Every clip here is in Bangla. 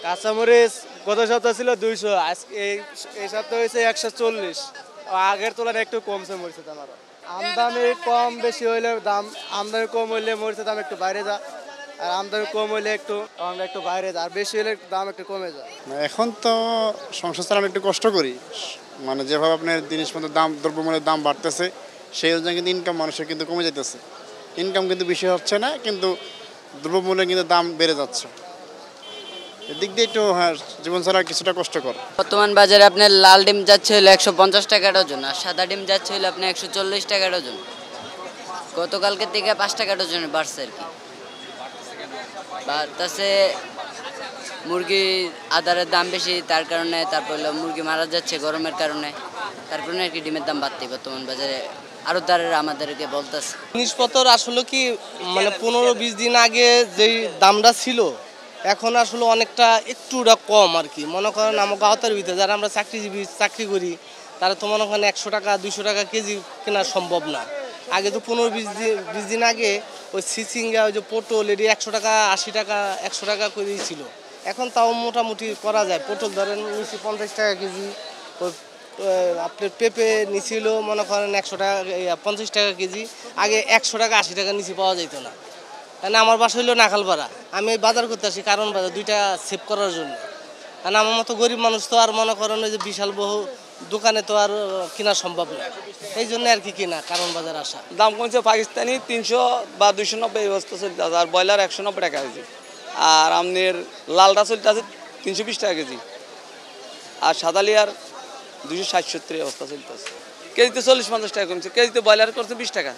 কাঁচামরিচ গত সপ্তাহ ছিল 200, আজকে এই সপ্তাহ হয়েছে 140। আগের তুলনায় একটু কমছে মরিচের দাম আরো। আমদানি কম বেশি হইলে দাম, আমদানি কম হইলে মরিচের দাম একটু বাইরে যায়, আর আমদানি কম হইলে একটু বাইরে যায়, আর বেশি হইলে দাম একটু কমে যায়। এখন তো সংসার চালানো একটু কষ্ট করি, মানে যেভাবে আপনার জিনিসপত্রের দাম, দ্রব্যমূল্যের দাম বাড়তেছে, সেই অনুযায়ী কিন্তু ইনকাম মানুষের কিন্তু কমে যেতেছে। ইনকাম কিন্তু বেশি হচ্ছে না, কিন্তু দ্রব্যমূল্যের কিন্তু দাম বেড়ে যাচ্ছে। এদিক দিয়ে একটু হ্যাঁ, জীবন ছাড়া কিছুটা কষ্টকর। বর্তমান বাজারে আপনার লাল ডিম যাচ্ছে হলো 150 টাকা ডজন, আর সাদা ডিম যাচ্ছে হলো আপনার 140 টাকা ডজন। গতকালকে থেকে 5 টাকা ডজনে বাড়ছে আর কি। বাড়তেছে মুরগি আদারের দাম বেশি, তার কারণে তারপর হলো মুরগি মারা যাচ্ছে গরমের কারণে, তার কারণে আর কি ডিমের দাম বাড়তে বর্তমান বাজারে আড়তদারেরা আমাদেরকে বলতেছে। জিনিসপত্র আসলে কি মানে 15-20 দিন আগে যেই দামটা ছিল, এখন আসলে অনেকটা একটুটা কম আর কি। মনে করেন আমাকে আওতার ভিতরে যারা আমরা চাকরি করি, তারা তো মনে করেন 100 টাকা 200 টাকা কেজি কেনা সম্ভব না। আগে তো 15-20 দিন আগে ওই সিসিঙ্গা, ওই যে পটল, এটি 100 টাকা 80 টাকা 100 টাকা করেই ছিল। এখন তাও মোটামুটি করা যায়। পটল ধরেন নিচে 50 টাকা কেজি, ওই আপনার পেঁপে নিছিল মনে করেন 100 টাকা 50 টাকা কেজি। আগে 100 টাকা 80 টাকা নিচে পাওয়া যেত না। কারণ আমার বাসা হইলো নাখালপাড়া, আমি বাজার করতে আসি কারণ বাজার, দুইটা সেভ করার জন্য। কারণ আমার মতো গরিব মানুষ তো আর মনে করেন ওই যে বিশাল বহু দোকানে তো আর কেনা সম্ভব না, এই জন্য আর কি কিনা কারণ বাজার আসা। দাম কমছে পাকিস্তানি 300 বা 290 অবস্থা চলতে আছে, আর ব্রয়লার 190 টাকা কেজি, আর আমনের লালটা চলতে আছে 320 টাকা কেজি, আর সাদালিয়ার 260-70 অবস্থা চলতে আছে। কেজিতে 40-50 টাকা কমছে, কেজিতে ব্রয়লার করছে 20 টাকা,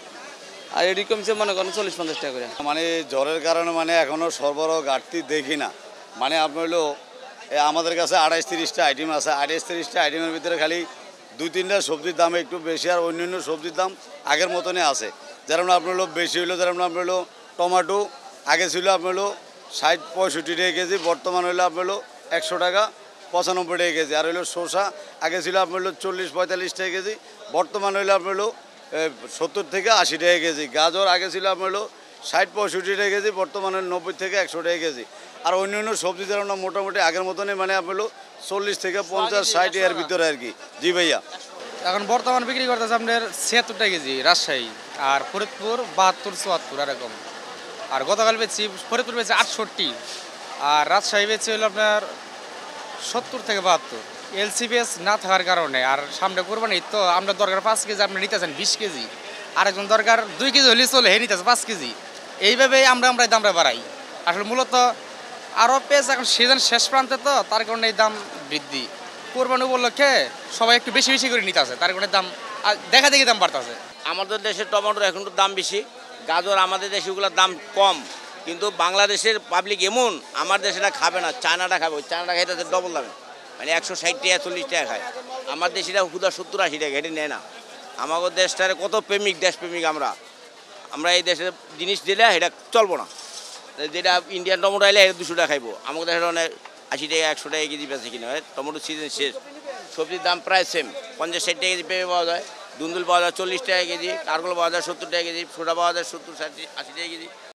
আর এটি কমছে মনে করেন 40-50 টাকা করে। মানে জ্বরের কারণে মানে এখনও সরবরাহ ঘাটতি দেখি না। মানে আপনার হলো আমাদের কাছে 28-30টা আইটেম আছে, 28-30টা আইটেমের ভিতরে খালি 2-3টা সবজির দাম একটু বেশি, আর অন্যান্য সবজির দাম আগের মতনই আছে। যেমন আপনার হলো বেশি হলো, যেমন আপনার হলো টমেটো আগে ছিল আপনার হলো 60-65 টাকা কেজি, বর্তমানে হলো আপনার হলো 100 টাকা 95 টাকা কেজি। আর হলো শসা আগে ছিল আপনার হলো 40-45 টাকা কেজি, বর্তমানে হলো আপনার হলো 70 থেকে 80 টাকা কেজি। গাজর আগে ছিল আপনার হলো 60-65 টাকা কেজি, বর্তমানে 90 থেকে 100 টাকা কেজি। আর অন্যান্য সবজি যেমন মোটামুটি আগের মতনই, মানে আপনার হলো 40 থেকে 50-60 এর ভিতরে আর কি। জি ভাইয়া, এখন বর্তমান বিক্রি করতেছে আপনার 76 টাকা কেজি রাজশাহী, আর ফরিদপুর 72-74 এরকম। আর গতকাল বেচছি ফরিদপুর বেচছে 68, আর রাজশাহী বেচছে হলো আপনার 70 থেকে 72। এলসিপিএস না থাকার কারণে, আর সামনে কোরবানি তো আমরা দরকার 5 কেজি, আপনি নিতেছেন 20 কেজি, আরেকজন দরকার 2 কেজি হলেই চলে, হে নিতেছে 5 কেজি। এইভাবেই আমরা দামটা বাড়াই। আসলে মূলত আরও পেঁয়াজ এখন সিজন শেষ প্রান্তে, তো তার কারণে এই দাম বৃদ্ধি। কোরবানি উপলক্ষে সবাই একটু বেশি বেশি করে নিতে আছে, তার কারণে দাম দেখা দেখি দাম বাড়তেছে। আমাদের দেশের টমেটোর এখন তো দাম বেশি, গাজর আমাদের দেশেগুলোর দাম কম, কিন্তু বাংলাদেশের পাবলিক এমন, আমার দেশেটা খাবে না, চায়নাটা খাবে। ওই চায়নাটা খাই তাদের ডবল দামে, মানে 160 টাকা 40 টাকা খায়। আমার দেশিটা হুদা 70-80 টাকা, এটা নেয় না। আমাদের দেশটার কত প্রেমিক, দেশপ্রেমিক আমরা এই দেশের জিনিস দিলে এটা চলবো না। যেটা ইন্ডিয়ান টমেটো আইলে এটা 200 টাকা খাইবো, আমাদের দেশের অনেক 80 টাকা 100 টাকা কেজি বেঁচে কিনে হয়। টমেটো সিজন শেষ, সবজির দাম প্রায় সেম, 50-60 টাকা কেজি পেঁপে পাওয়া যায়, দুন্দুল পাওয়া যায় 40 টাকা কেজি, কারগোল পাওয়া যায় 70 টাকা কেজি, সোডা পাওয়া যায় 70-80 টাকা কেজি।